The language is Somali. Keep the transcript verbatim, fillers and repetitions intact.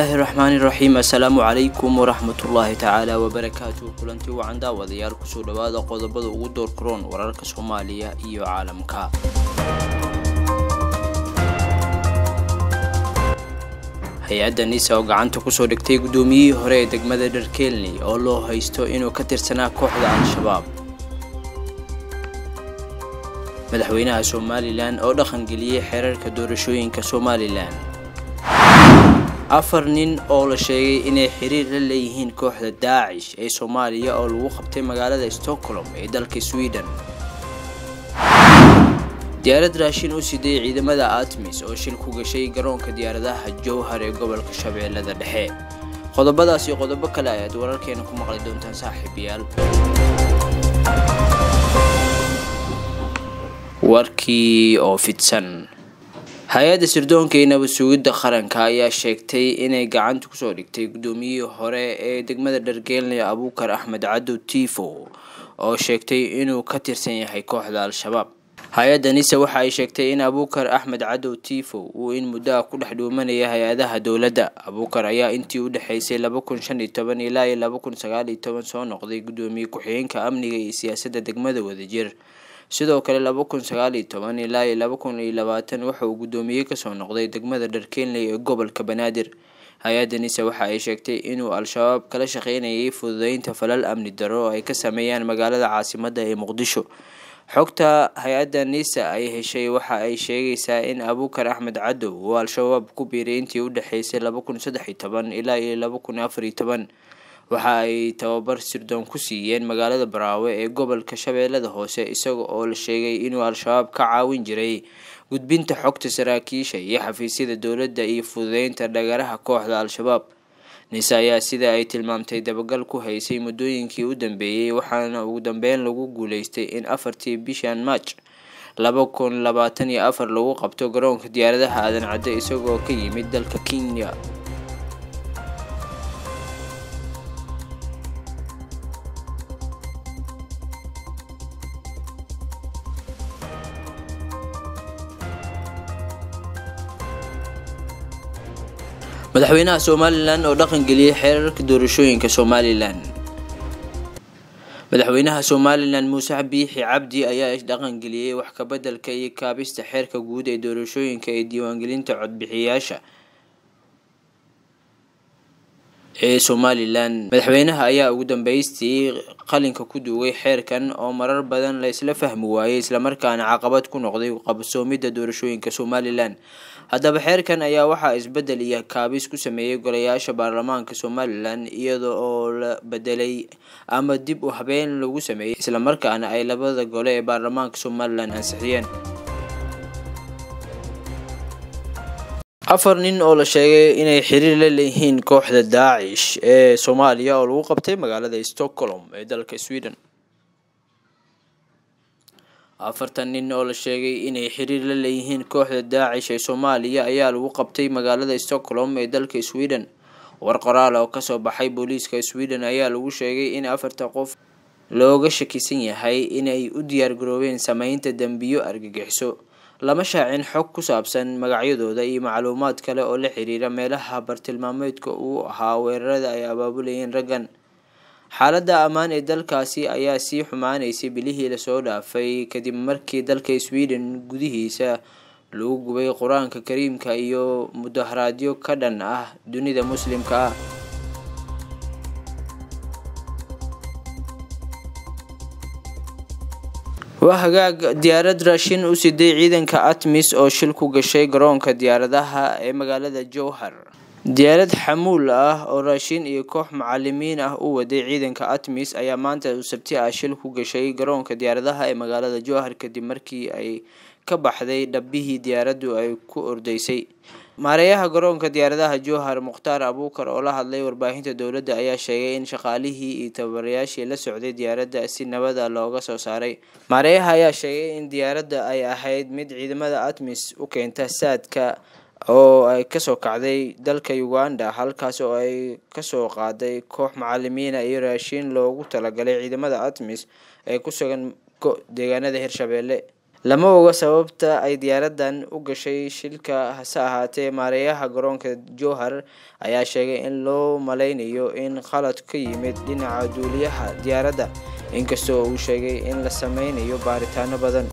الله الرحمن الرحيم. السلام عليكم ورحمة الله تعالى وبركاته. كلنتي وعندا وديار كسو دوادا قodobada ugu door koron wararka Soomaaliya iyo caalamka. hay'adda NISA oo gacanta ku soo dhigtay gudoomiyihii hore ee degmada Dharkeelni oo loo haysto inuu ka tirsanaa kooxda Al-Shabaab. madaxweynaha Somaliland oo dhaqan geliyay xeerarka doorashooyinka Somaliland. afar nin oo la sheegay inay xiriir la leeyihiin kooxda Daesh ee Soomaaliya oo lagu qabtay magaalada Stockholm ee dalka Sweden. diyaarad raashin u siday ciidamada ATMIS oo shil ku gashay garoonka diyaaradaha Jowhar ee gobolka Shabeellada Dhexe. qodobadaas iyo qodobo kale ayaad wararkeena ku maqli doontaan saaxiibayaal. warkii oo fidsan. hay'adda sirdoonka ee nabad sugidda qaranka ayaa sheegtay inay gacanta ku soo dhigtay gudoomiyihii hore ee degmada Dharkeelni Abuukar Axmed Cadow Tiifo oo sheegtay inuu ka tirsan yahay kooxda Al-Shabaab. hay'adda NISA waxa ay sheegtay in Abuukar Axmed Cadow Tiifo uu in muddo ku dhex dhuumanaya hay'adaha dawladda. Abuukar ayaa intii u dhaxaysay laba kun shan iyo toban ilaa laba kun sagaal iyo toban soo noqday gudoomiye ku-xigeenka amniga iyo siyaasadda degmada Wadajir. sidoo kale laba kun sagaal iyo toban ilaa laba kun iyo labaatan waxa uu gudoomiye ka soo noqday degmada Dharkeelni ee gobolka Banaadir. hay'adda NISA waxa ay sheegtay inuu Al-Shabaab kala shaqeynayay fududeynta falal amni darro oo ay ka sameeyaan magaalada caasimadda ee Muqdisho. xogta hay'adda NISA ay heshay waxa ay sheegaysaa in Abuukar Axmed Cadow uu Al-Shabaab ku biiray intii u dhaxaysay laba kun saddex iyo toban ilaa laba kun afar iyo toban. waxa ay tababar sirdoon ku siiyeen magaalada Baraawe ee gobolka Shabeellada Hoose isaga oo la sheegay inuu Al-Shabaab ka caawin jiray gudbinta xogta saraakiisha iyo xafiisyada dawladda iyo fududeynta dhagaraha kooxda Al-Shabaab. NISA ayaa sida ay tilmaamtay dabagal ku haysay muddooyinkii u dambeeyay waxaana ugu dambeyn lagu guuleystay in afartii bishan March laba kun labaatan iyo afar lagu qabto garoonka diyaaradaha Aadan Cadde isagoo ka yimid dalka Kenya. madaxweynaha Somaliland oo dhaqan geliyay xeerarka doorashooyinka Somaliland. madaxweynaha Somaliland Muuse Biixi Cabdi ayaa dhaqan geliyay wax ka beddelka iyo kaabista xeerka guud ee doorashooyinka ee diiwaangelinta codbixiyayaasha ee Somaliland. madaxweynaha ayaa ugu dambeystii qalinka ku duugay xeerkan oo marar badan la isla fahmi waayay isla markaana caqabad ku noqday qabsoomidda doorashooyinka Somaliland. haddaba xeerkan ayaa waxa isbedel iyo kaabis ku sameeyay golayaasha baarlamaanka Somaliland iyadoo oo la bedelay ama dib u habeen lagu sameeyay isla markaana ay labada gole ee baarlamaanka Somaliland ansixiyeen. afar nin oo la sheegay inay xiriir la leeyihiin kooxda Daesh ee Soomaaliya oo lagu qabtay magaalada Stockholm ee dalka Sweden. afartan nin oo la sheegay inay xiriir la leeyihiin kooxda Daesh ee Soomaaliya ayaa lagu qabtay magaalada Stockholm ee dalka Sweden. war qoraal oo ka soo baxay booliiska Sweden ayaa lagu sheegay in afarta qof looga shakisan yahay inay u diyaar garoobeen sameynta dambiyo argagixiso. lama shaacin xog ku saabsan magacyadooda iyo macluumaad kale oo la xiriira meelaha bartilmaameedka uu ahaa weerarada ay abaabulayeen raggan. xaaladda ammaan ee dalkaasi ayaa sii xumaanaysay bilihii la soo dhaafay kadib markii dalka Sweden gudihiisa lagu gubay Quraanka Kariimka iyo mudaharaadyo ka dhan ah dunida muslimka ah. وهاجاج diyaarad raashin u siday ciidanka ATMIS oo shil ku gashay garoonka diyaaradaha ee magaalada Jowhar. diyaarad xamuul ah oo raashin iyo koox macallimiin ah u waday ciidanka ATMIS ayaa maanta Sabti ah shil ku gashay garoonka diyaaradaha ee magaalada Jowhar kadib markii ay ka baxday dhabbihii diyaaraddu ay ku ordaysay. maareeyaha garoonka diyaaradaha Jowhar Mukhtaar Abuukar oo la hadlay warbaahinta dawladda ayaa sheegay in shaqaalihii iyo tababarayaashii la socday diyaaradda si nabad ah looga soo saaray. maareeyaha ayaa sheegay in diyaaradda ay ahayd mid ciidamada ATMIS u keenta saadka oo ay ka soo kacday dalka Uganda halkaas oo ay ka soo qaaday koox macallimiin iyo raashin loogu talagalay ciidamada ATMIS ee ku sugan deegaanada Hirshabeelle. lama oga sababta ay diyaaradan u gashay shilka. Hase ahaatee maareeyaha garoonka Jowhar ayaa sheegay in loo maleynayo in khalad ka yimid dhinaca duuliyaha diyaaradda, inkastoo uu sheegay in la sameynayo baaritaano badan.